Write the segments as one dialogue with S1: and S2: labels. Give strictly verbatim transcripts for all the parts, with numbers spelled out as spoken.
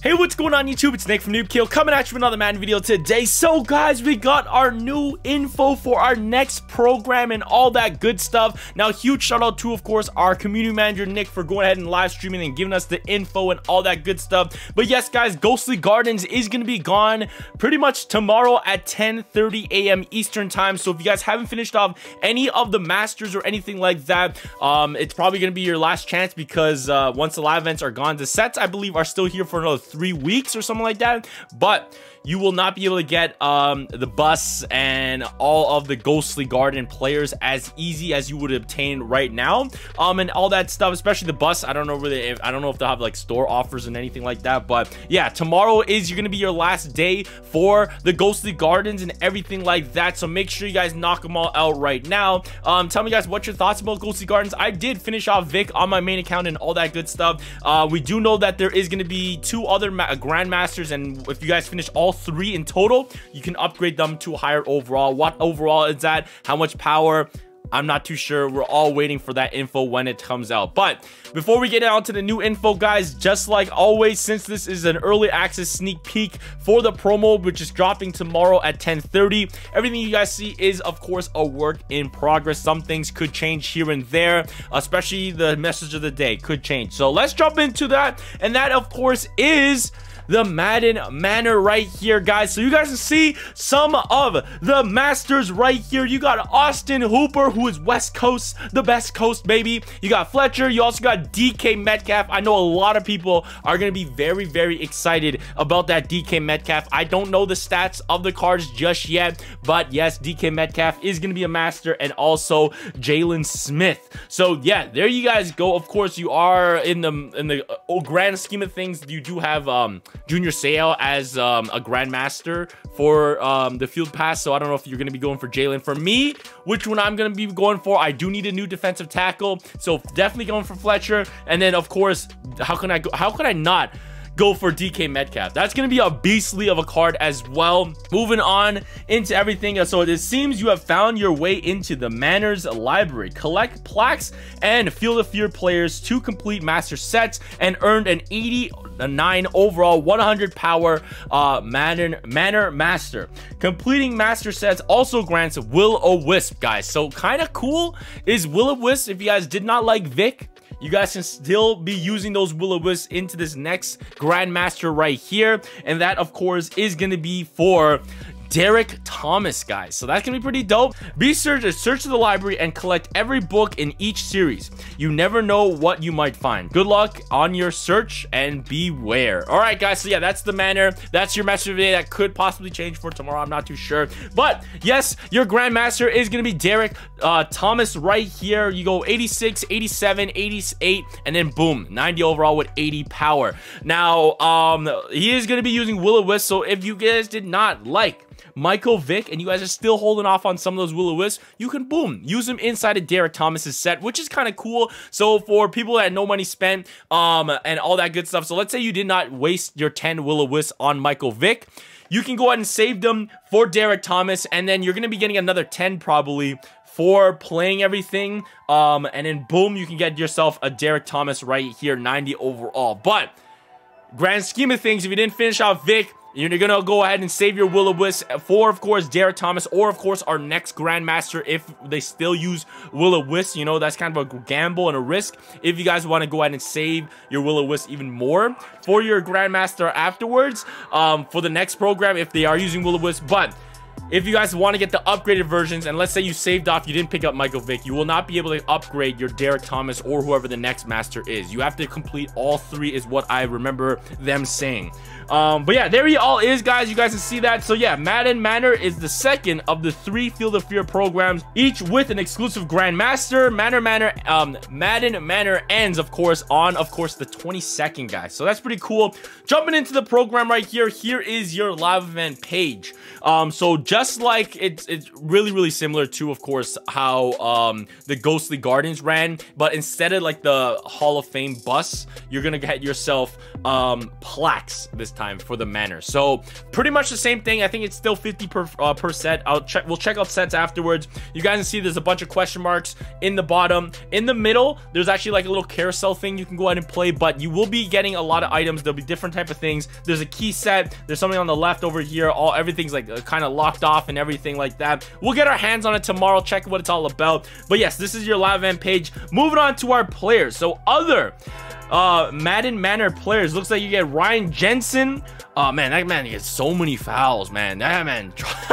S1: Hey, what's going on YouTube? It's Nick from Noobkill coming at you with another Madden video today. So guys, we got our new info for our next program and all that good stuff. Now, huge shout out to, of course, our community manager Nick for going ahead and live streaming and giving us the info and all that good stuff. But yes, guys, Ghostly Gardens is going to be gone pretty much tomorrow at ten thirty a m Eastern time. So if you guys haven't finished off any of the masters or anything like that, um, it's probably going to be your last chance because uh, once the live events are gone, the sets, I believe, are still here for another three weeks or something like that, but you will not be able to get um the bus and all of the Ghostly Garden players as easy as you would obtain right now, um and all that stuff, especially the bus. I don't know really if I don't know if they'll have like store offers and anything like that, but yeah, tomorrow is you're gonna be your last day for the Ghostly Gardens and everything like that. So make sure you guys knock them all out right now. Um tell me guys what your thoughts about Ghostly Gardens. I did finish off Vic on my main account and all that good stuff. Uh we do know that there is going to be two other grandmasters, and if you guys finish all three in total, you can upgrade them to a higher overall. What overall is that? How much power? I'm not too sure. We're all waiting for that info when it comes out. But before we get on to the new info, guys, just like always, since this is an early access sneak peek for the promo, which is dropping tomorrow at ten thirty, everything you guys see is, of course, a work in progress. Some things could change here and there, especially the message of the day could change. So let's jump into that. And that, of course, is the Madden Manor right here, guys. So you guys can see some of the masters right here. You got Austin Hooper, who is West Coast, the best coast, baby. You got Fletcher. You also got D K Metcalf. I know a lot of people are going to be very, very excited about that D K Metcalf. I don't know the stats of the cards just yet, but yes, D K Metcalf is going to be a master, and also Jalen Smith. So yeah, there you guys go. Of course, you are in the in the uh, grand scheme of things, you do have um Junior Seau as um, a Grandmaster for um, the Field Pass. So I don't know if you're going to be going for Jalen. For me, which one I'm going to be going for, I do need a new defensive tackle. So definitely going for Fletcher. And then, of course, how can I go? How could I not go for D K Metcalf? That's going to be a beastly of a card as well. Moving on into everything. So it seems you have found your way into the Manors library. Collect plaques and Field of Fear players to complete master sets and earned an eighty-nine overall, one hundred power uh, Manor, Manor Master. Completing master sets also grants Will-O-Wisp, guys. So kind of cool is Will-O-Wisp. If you guys did not like Vic, you guys can still be using those Will-O-Wisps into this next Grandmaster right here. And that, of course, is going to be for Derek Thomas, guys. So that's gonna be pretty dope. Be sure to search the library and collect every book in each series. You never know what you might find. Good luck on your search and beware. All right, guys, so yeah, that's the Manor. That's your master of the day. That could possibly change for tomorrow. I'm not too sure, but yes, your Grandmaster is gonna be Derek uh, Thomas right here. You go eighty-six, eighty-seven, eighty-eight, and then boom, ninety overall with eighty power. Now, um, he is gonna be using Will-O-Wisp. So if you guys did not like Michael Vick and you guys are still holding off on some of those Will-O-Wisps, you can boom use them inside of Derek Thomas's set, which is kind of cool. So for people that had no money spent um and all that good stuff, so let's say you did not waste your ten Will-O-Wisps on Michael Vick, you can go ahead and save them for Derek Thomas, and then you're going to be getting another ten probably for playing everything, um and then boom, you can get yourself a Derek Thomas right here, ninety overall. But grand scheme of things, if you didn't finish out Vic, you're gonna go ahead and save your Will-O-Wisp for, of course, Derek Thomas, or of course our next Grandmaster if they still use Will-O-Wisp. You know, that's kind of a gamble and a risk if you guys want to go ahead and save your Will-O-Wisp even more for your Grandmaster afterwards, um, for the next program if they are using Will-O-Wisp. But if you guys want to get the upgraded versions, and let's say you saved off, you didn't pick up Michael Vick, you will not be able to upgrade your Derek Thomas or whoever the next master is. You have to complete all three is what I remember them saying. Um, but yeah, there he all is, guys. You guys can see that. So yeah, Madden Manor is the second of the three Field of Fear programs, each with an exclusive Grandmaster. Manor Manor, um, Madden Manor ends, of course, on, of course, the twenty-second, guys. So that's pretty cool. Jumping into the program right here, here is your live event page. Um, so just just like it's it's really really similar to, of course, how um the Ghostly Gardens ran, but instead of like the Hall of Fame bus, you're gonna get yourself um plaques this time for the manor. So pretty much the same thing. I think it's still fifty per uh, per set. I'll check we'll check out sets afterwards. You guys can see there's a bunch of question marks in the bottom. In the middle, there's actually like a little carousel thing you can go ahead and play, but you will be getting a lot of items. There'll be different type of things. There's a key set, there's something on the left over here. All everything's like uh, kind of locked off and everything like that. We'll get our hands on it tomorrow, check what it's all about. But yes, this is your live event page. Moving on to our players. So other uh Madden Manor players, looks like you get Ryan Jensen. Oh man, that man gets so many fouls, man. That man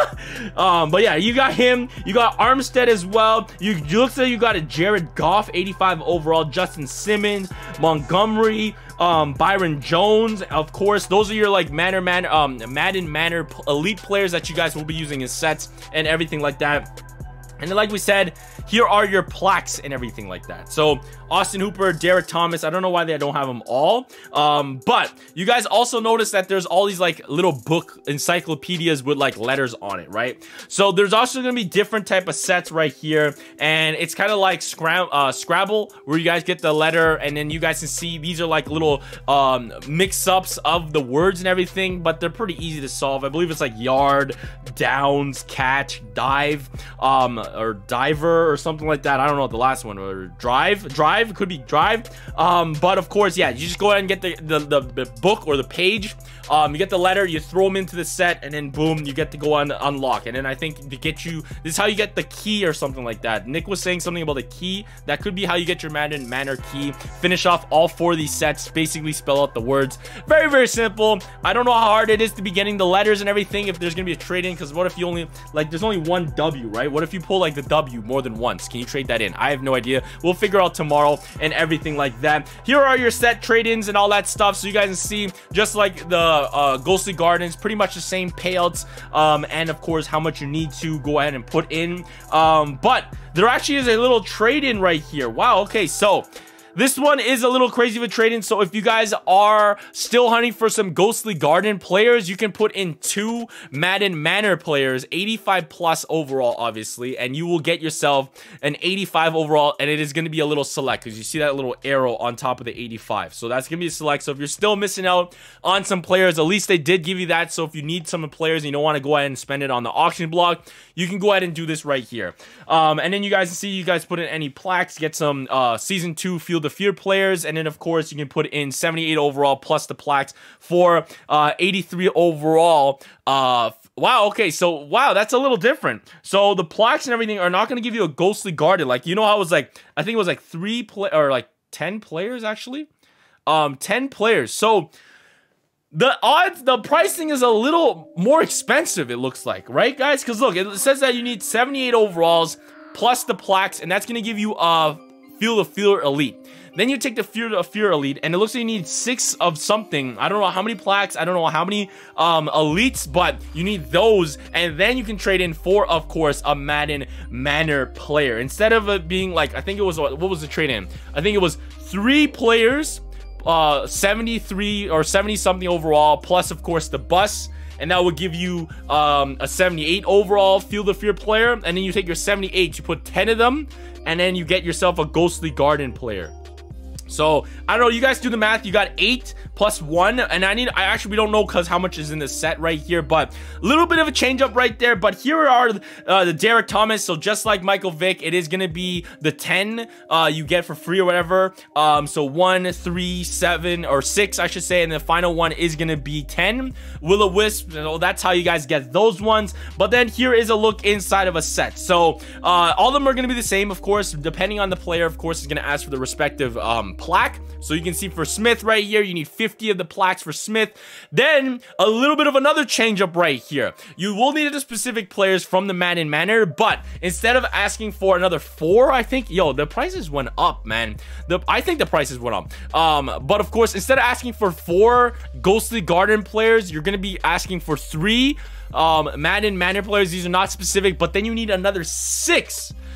S1: um but yeah, you got him. You got Armstead as well. You, you looks like you got a Jared Goff, eighty-five overall, Justin Simmons, Montgomery, um Byron Jones. Of course, those are your like Manor Man um Madden Manor elite players that you guys will be using in sets and everything like that. And then, like we said, here are your plaques and everything like that. So Austin Hooper, Derek Thomas, I don't know why they don't have them all. Um, but you guys also notice that there's all these like little book encyclopedias with like letters on it, right? So there's also going to be different type of sets right here. And it's kind of like Scram uh, Scrabble, where you guys get the letter and then you guys can see these are like little um, mix-ups of the words and everything, but they're pretty easy to solve. I believe it's like yard, downs, catch, dive, um, or diver or something like that. I don't know what the last one, or drive drive it could be drive. Um but of course, yeah, you just go ahead and get the the, the, the book or the page. Um you get the letter, you throw them into the set, and then boom, you get to go on unlock. And then I think to get you, this is how you get the key or something like that. Nick was saying something about the key. That could be how you get your Madden Manor key. Finish off all four of these sets, basically spell out the words. Very very simple. I don't know how hard it is to be getting the letters and everything if there's gonna be a trade-in, because what if you only like there's only one W, right? What if you pull like the W more than once? Can you trade that in? I have no idea. We'll figure out tomorrow and everything like that. Here are your set trade-ins and all that stuff, so you guys can see, just like the uh, Ghostly Gardens, pretty much the same payouts, um, and of course how much you need to go ahead and put in. Um, but there actually is a little trade-in right here. Wow, okay, so this one is a little crazy of a trade-in. So if you guys are still hunting for some Ghostly Garden players, you can put in two Madden Manor players, eighty-five plus overall, obviously, and you will get yourself an eighty-five overall, and it is going to be a little select, because you see that little arrow on top of the eighty-five. So that's going to be a select. So if you're still missing out on some players, at least they did give you that. So if you need some players and you don't want to go ahead and spend it on the auction block, you can go ahead and do this right here. Um, and then you guys see, you guys put in any plaques, get some uh, season two Field of Fear players, and then of course you can put in seventy-eight overall plus the plaques for uh, eighty-three overall. Uh, wow, okay, so wow, that's a little different. So the plaques and everything are not going to give you a Ghostly Garden. Like, you know how it was like, I think it was like three play or like ten players actually, um, ten players. So the odds, the pricing is a little more expensive, it looks like, right, guys? Because look, it says that you need seventy-eight overalls plus the plaques, and that's going to give you a Field of Fear Elite. Then you take the Field of Fear Elite, and it looks like you need six of something. I don't know how many plaques, I don't know how many um, elites, but you need those, and then you can trade in for, of course, a Madden Manor player. Instead of it being like, I think it was, what was the trade in? I think it was three players, uh, seventy-three or seventy something overall, plus, of course, the bus. And that would give you um, a seventy-eight overall Field of Fear player. And then you take your seventy-eight, you put ten of them, and then you get yourself a Ghostly Garden player. So I don't know, you guys do the math. You got eight plus one, and I need I actually we don't know because how much is in the set right here, but a little bit of a change up right there. But here are uh, the Derek Thomas. So just like Michael Vick, it is gonna be the ten uh, you get for free or whatever. Um, so one, three, seven, or six, I should say, and the final one is gonna be ten. Will-O-Wisp, so that's how you guys get those ones. But then here is a look inside of a set. So uh, all of them are gonna be the same, of course, depending on the player. Of course, is gonna ask for the respective um, plaque. So you can see for Smith right here, you need fifty of the plaques for Smith. Then a little bit of another change up right here. You will need the specific players from the Madden Manor, but instead of asking for another four, I think, yo, the prices went up, man. The I think the prices went up. Um, but of course, instead of asking for four Ghostly Garden players, you're gonna be asking for three um, Madden Manor players. These are not specific, but then you need another six.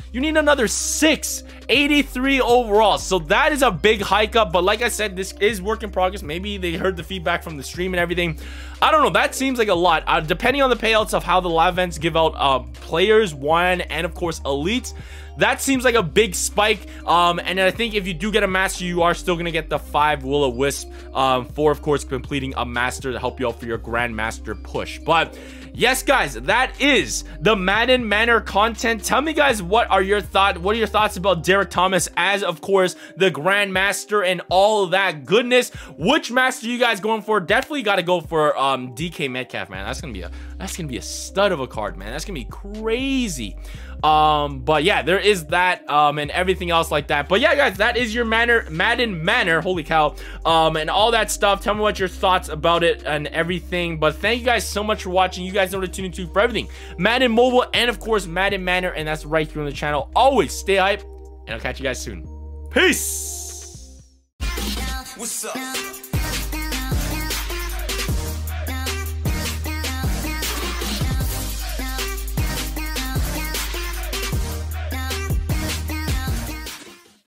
S1: you need another six. eighty-three overall. So that is a big hike up. But like I said, this is work in progress. Maybe they heard the feedback from the stream and everything. I don't know. That seems like a lot. Uh, depending on the payouts of how the live events give out uh, players, one, and of course, elites. That seems like a big spike, um, and I think if you do get a master, you are still going to get the five Will-O-Wisp um, for, of course, completing a master to help you out for your Grandmaster push. But yes, guys, that is the Madden Manor content. Tell me, guys, what are your thoughts? What are your thoughts about Derek Thomas as, of course, the Grandmaster and all of that goodness? Which master you guys going for? Definitely got to go for um, D K Metcalf, man. That's gonna be a that's gonna be a stud of a card, man. That's gonna be crazy. Um, but yeah, there is that, um, and everything else like that. But yeah, guys, that is your Manor, Madden Manor, holy cow, um, and all that stuff. Tell me what your thoughts about it and everything. But thank you guys so much for watching. You guys know to tune into for everything Madden Mobile and of course Madden Manor, and that's right here on the channel. Always stay hype, and I'll catch you guys soon. Peace.
S2: What's up?